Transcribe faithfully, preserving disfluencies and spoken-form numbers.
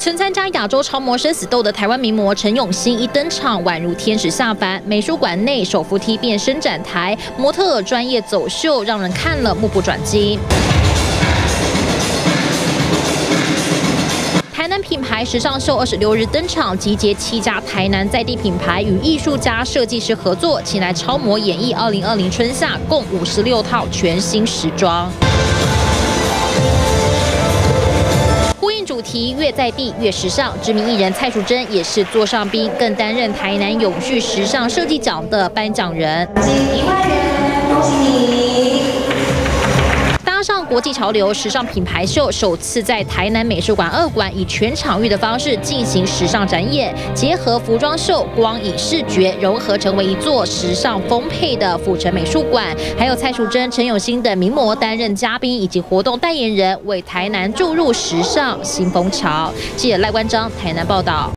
曾参加亚洲超模生死斗的台湾名模陈永欣一登场，宛如天使下凡。美术馆内手扶梯变伸展台，模特儿专业走秀，让人看了目不转睛。 台南品牌时尚秀二十六日登场，集结七家台南在地品牌与艺术家、设计师合作，前来超模演绎二零二零春夏共五十六套全新时装。 呼应主题，越在地越时尚。知名艺人蔡淑臻也是座上宾，更担任台南永续时尚设计奖的颁奖人。一万元，恭喜你！搭上国际潮流时尚品牌秀，首次在台南美术馆二馆以全场域的方式进行时尚展演，结合服装秀、光影视觉融合，成为一座时尚丰沛的府城美术馆。还有蔡淑臻、陈永欣等名模担任嘉宾以及活动代言人，为台南注入时尚新风潮。记者赖关章台南报道。